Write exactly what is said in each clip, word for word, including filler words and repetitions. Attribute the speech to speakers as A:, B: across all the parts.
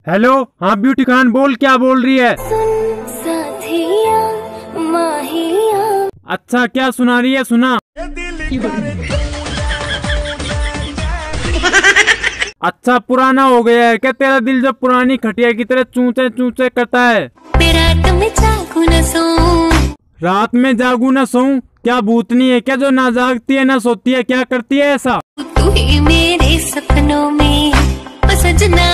A: Hello, हाँ beauty Khan बोल, क्या बोल रही है?
B: सुन साथिया माहिया।
A: अच्छा क्या सुना रही है? सुना। अच्छा पुराना हो गया है क्या तेरा दिल, जो पुरानी खटिया की तरह चूचे चूचे करता है?
B: रात में जागू न सोऊं। रात
A: में जागू न सोऊं? क्या भूतनी है क्या जो ना जागती है ना सोती है? क्या करती है ऐसा?
B: तू ही मेरे सपनों में सजना।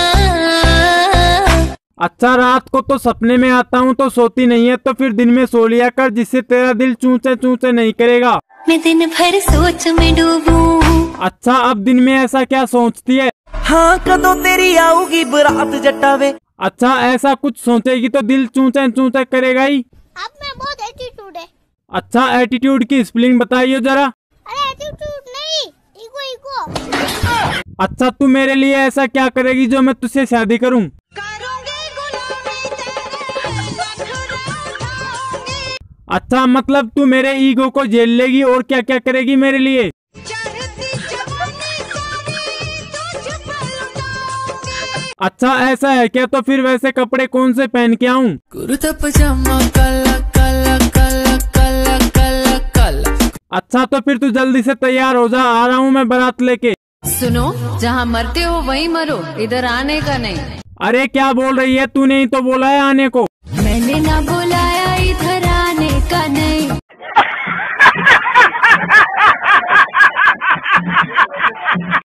A: अच्छा रात को तो सपने में आता हूँ तो सोती नहीं है, तो फिर दिन में सो लिया कर जिससे तेरा दिल चूचे चूचे नहीं करेगा।
B: मैं दिन भर सोच में डूबूं।
A: अच्छा अब दिन में ऐसा क्या सोचती है?
C: हाँ कदों तेरी आऊगी बरात जटावे।
A: अच्छा ऐसा कुछ सोचेगी तो दिल चूचे चूचे करेगा ही।
D: अब मैं बहुत एटीट्यूड है।
A: अच्छा एटीट्यूड की स्पेलिंग बताइए जरा।
D: अरे एटीट्यूड नहीं, ईगो ईगो।
A: अच्छा तू मेरे लिए ऐसा क्या करेगी जो मैं तुझसे शादी करूं? अच्छा मतलब तू मेरे ईगो को झेल लेगी और क्या क्या करेगी मेरे लिए? अच्छा ऐसा है क्या? तो फिर वैसे कपड़े कौन से पहन के आऊं?
C: कुर्ता पजामा काला काला काला काला काला काला।
A: अच्छा तो फिर तू जल्दी से तैयार हो जा, आ रहा हूँ मैं बारात लेके।
E: सुनो, जहाँ मरते हो वहीं मरो, इधर आने का नहीं।
A: अरे क्या बोल रही है? तूने ही तो बोला है आने को।
E: मैंने ना बोला है।